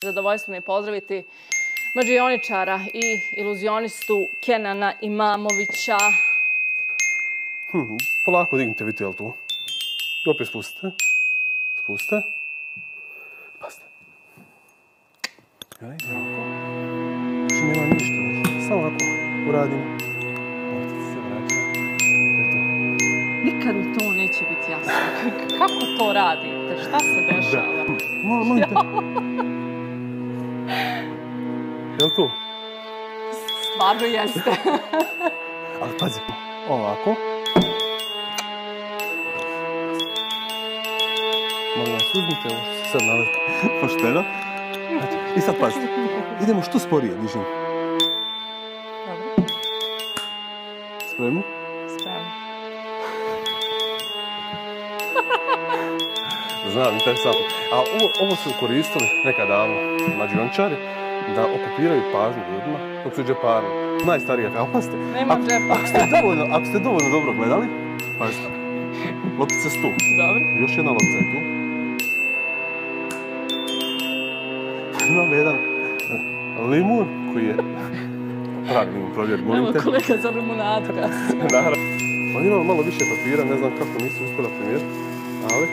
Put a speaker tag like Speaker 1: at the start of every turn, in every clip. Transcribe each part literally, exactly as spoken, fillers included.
Speaker 1: Zadovoljstvo mi je pozdraviti mađioničara i iluzionistu Kenana Imamovića.
Speaker 2: Hm, polako dignite vidite, jel tu? I opet spustite. Spustite. Pazite. Jel, ovako. Znači nema ništa, znači. Samo ovako uradimo. Morate se vraća. Eto.
Speaker 1: Nikad mi to neće biti jasno. Kako to radite? Šta se dešava?
Speaker 2: Molim, molim te. Jel tu?
Speaker 1: Stvarno jeste.
Speaker 2: Ali pazi, ovako. Molim vas, uzmite ovo što se sad nalazi. Pošteno. Znači, i sad pazite. Idemo što sporije, dižim.
Speaker 1: Dobro.
Speaker 2: Spremni?
Speaker 1: Spremni.
Speaker 2: Znam, interesantno. A ovo, ovo su koristili nekad davno mađiončari da okupiraju pažnju ljudima dok su džeparili. Najstarija, ali pazite.
Speaker 1: Nemam džepa.
Speaker 2: Ako ste dovoljno, ako ste dovoljno dobro gledali, pazite. Loptice su tu.
Speaker 1: Dobro.
Speaker 2: Još jedna loptica je tu. Imamo jedan limun koji je pravi limun, provjeri, molim te.
Speaker 1: Evo kolega za limunadu kasnije.
Speaker 2: Naravno. On ima malo više papira, ne znam kako nisi uspjela primjeriti, ali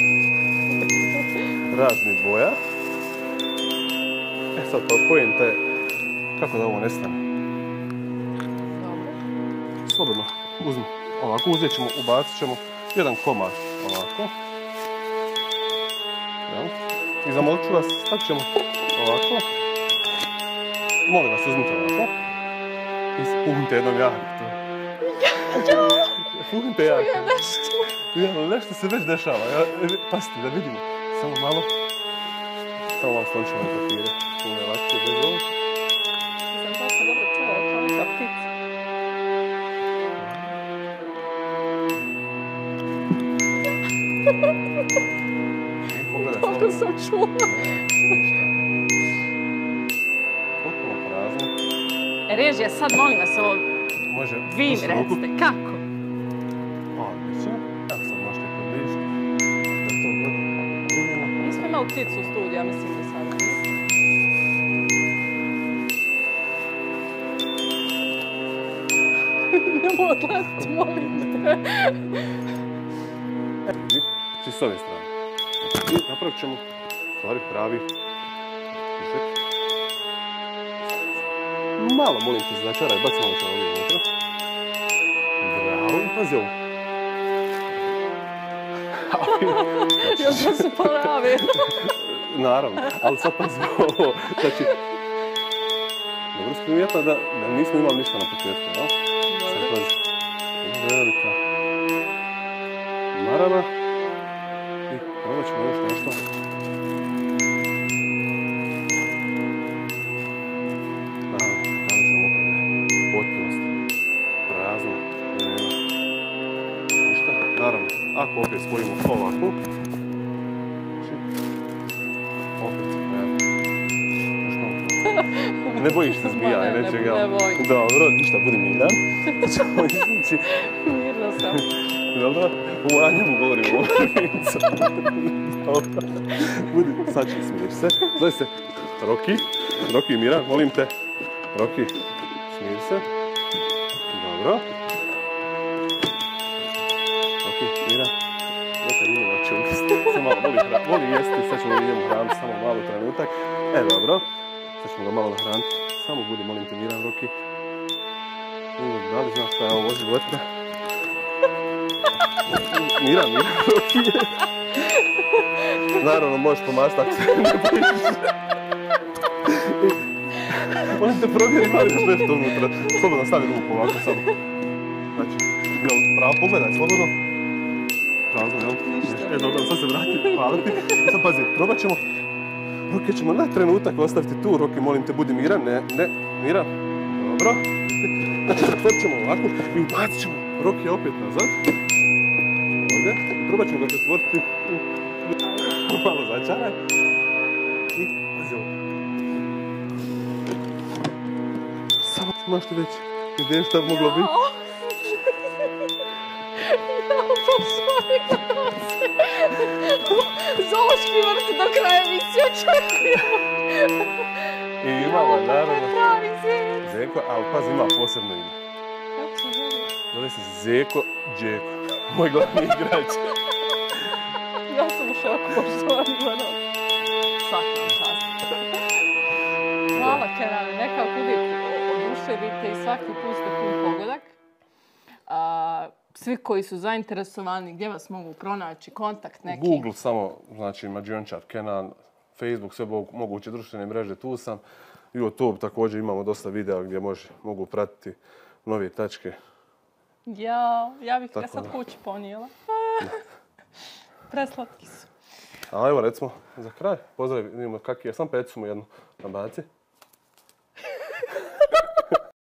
Speaker 2: raznih boja. E sad, pa pojenta je kako da ovo nestane. Slobodno, uzmi. Ovako, uzet ćemo, ubacit ćemo jedan komad ovako. I zamolit ću vas, stavit ćemo ovako. Molim vas, uzmite ovako. I puhnite jednom jahnitu. Puhnite jahnitu. Ja, nešto se već dešava. Pazite, da vidimo. Samo malo. Samo vam slončimo na papire. Puno je lakše bez ovog.
Speaker 1: Sam dosta dobro čula, kao neka ptica. Dobro sam čula.
Speaker 2: Potpuno prazno.
Speaker 1: E, režija, sad molim vas ovo,
Speaker 2: Može.
Speaker 1: vi mi recite, kako?
Speaker 2: Odlično. Evo sad možete približiti. Da to bude vidjeno.
Speaker 1: Nismo imali pticu u studiju, ja mislim da sada nije. Nemoj odlaziti, molim te.
Speaker 2: Znači s ove strane. I napravit ćemo stvari pravi pišek. Malo molim te začaraj, baci malo se ovdje unutra. Bravo, i pazi ovo.
Speaker 1: Još da se poravi.
Speaker 2: Naravno, ali sad pazi ovo. Znači, dobro si primijetila da, da nismo imali ništa na početku, jel? Sad pazi. Jedna velika marama. I probat ćemo još nešto. Naravno, naravno ćemo opet potpunost. Prazno, nema. Ništa, naravno, ako opet spojimo ovako. Znači, opet, evo. Još malo. Ne bojiš se zmija i nečeg, jel?
Speaker 1: Ne bojim.
Speaker 2: Dobro, ništa, budi miran. Ćemo izvući.
Speaker 1: Mirno sam.
Speaker 2: Dobro? U Anjemu govorimo o Vincu. Dobro. Budi, sad će smiješ se. Zove se Roki. Roki, Mira, molim te. Roki, smiješ se. Dobro. Roki, Mira. Neka nije noće ugasti. Samo malo, voli, voli jesti, sad ćemo idemo hraniti samo malo trenutak. E, dobro. Sad ćemo ga malo nahraniti. Samo budi, molim te, Mira, Roki. Da li znaš šta je ovo životinja? Mira, Mira, Roki. Naravno, možeš pomazati ako se ne bojiš. Molim te provjeri, ima li još nešto unutra. Slobodno stavi ruku ovako samo. Znači, jel pravo pogledaj, slobodno. Prazno, jel? E, dobro, sad se vrati, hvala ti. Sad pazi, probat ćemo. Roki, ćemo na trenutak ostaviti tu. Roki, molim te, budi miran. Ne, ne, Mira. Dobro. Znači, zatvorit ćemo ovako i ubacit ćemo Roki opet nazad. Ovdje. Probat ćemo ga pretvoriti u malo začaraj. I pazi ovo. Samo možete reći ideje šta bi moglo biti.
Speaker 1: Ja, pa svoj kako se zoološki vrt do kraja emisije očekujemo.
Speaker 2: I imamo, naravno,
Speaker 1: Pravi zec.
Speaker 2: Zeko, ali pazi, ima posebno ime.
Speaker 1: Kako se zove?
Speaker 2: Zove se Zeko Džeko, moj glavni igrač.
Speaker 1: Ja sam u šoku, poštovani Ivano. Svaka vam čast. Hvala, Kenane, nekako uvijek oduševite i svaki put ste pun pogodak. A, svi koji su zainteresovani, gdje vas mogu pronaći, kontakt neki?
Speaker 2: Google samo, znači Mađiončar Kenan, Facebook, sve moguće društvene mreže, tu sam. YouTube također imamo dosta videa gdje može, mogu pratiti nove tačke.
Speaker 1: Ja, ja bih ga sad kući ponijela. Preslatki su.
Speaker 2: A evo recimo, za kraj, pozdravimo kakvi je, sam pecu mu jednu nabaci.